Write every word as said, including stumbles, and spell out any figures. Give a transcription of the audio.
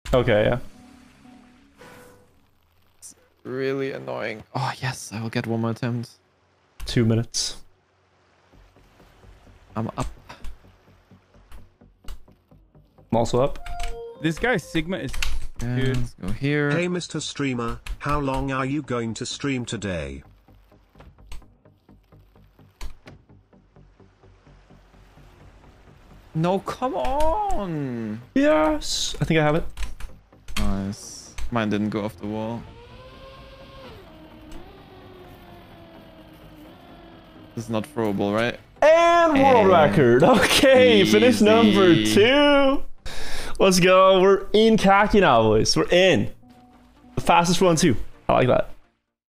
Okay, yeah. It's really annoying. Oh, yes, I will get one more attempt. Two minutes. I'm up. I'm also up. This guy Sigma is Yeah, good. let's go here. Hey Mister Streamer, how long are you going to stream today? No, come on. Yes. I think I have it. Nice. Mine didn't go off the wall. This is not throwable, right? And world And record. Okay, finish number easy. two. Let's go. We're in khaki now, boys. We're in. The fastest one, too. I like that.